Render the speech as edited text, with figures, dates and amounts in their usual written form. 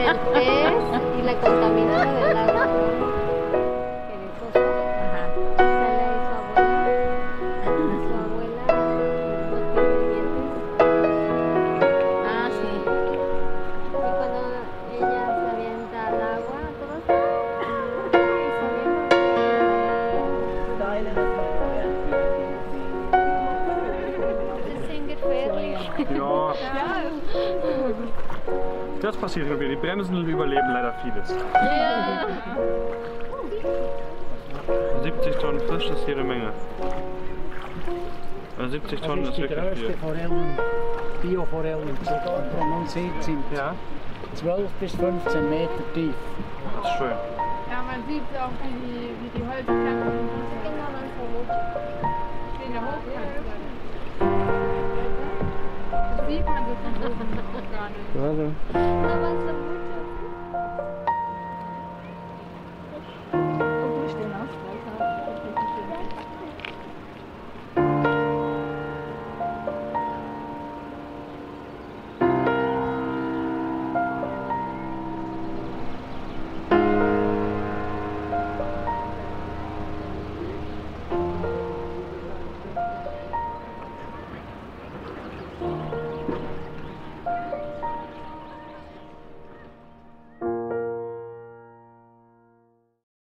del pez y la contaminada del agua. Perezoso. Ajá. Sale ahí su abuela no tiene dientes. Ah, sí. Y cuando ella se avienta al agua, todos y se avienta. Das sind gefährlich. Ja, das passiert immer wieder. Die Bremsen überleben leider vieles. Ja. 70 Tonnen Fisch ist jede Menge. Also 70 Tonnen ist Die wirklich grösste viel. Forellen, Bioforellen, die man sieht, sind Ja, 12 bis 15 Meter tief. das ist schön. Ja, man sieht auch, wie die Holzplanken Genau, man vermutet. in der Hochkant sind. Das sieht man so von oben gar nicht. Warte. Na, was so